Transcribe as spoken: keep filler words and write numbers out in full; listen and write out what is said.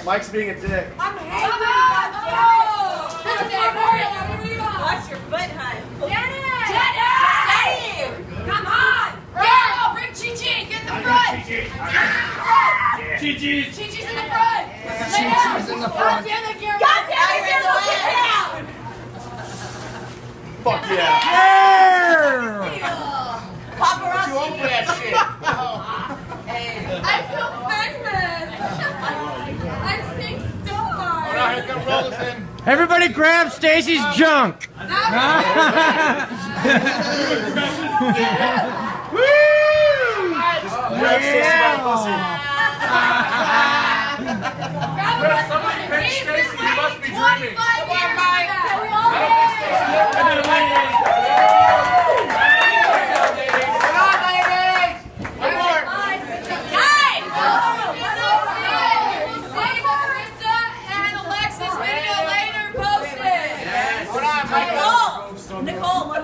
Mike's being a dick. I'm hating that. Watch your foot, hun. Jenny! Jenny! Come on! Girl, bring Chi-Chi! Get in the front! Chi-Chi's! Chi-Chi's in the front! Chi-Chi's in the front. God damn it, Gary! God damn it, get down! Fuck yeah! Paparazzi. Too old for that shit. I feel famous! I'm seeing stars! Alright, he's gonna roll us in. Everybody grab Stacy's junk. Woo! Grab Stacy by the pussy. Somebody pinch Stacy, you must be dreaming. Come on, Mike! Nicole, Nicole,